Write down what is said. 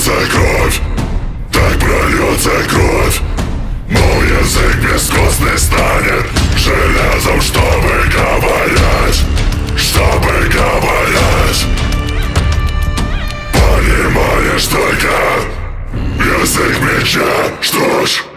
прольется кровь, так прольется кровь. Мой язык бескостный станет железом, чтобы говорить, чтобы говорить. Понимаешь только язык меча, что ж.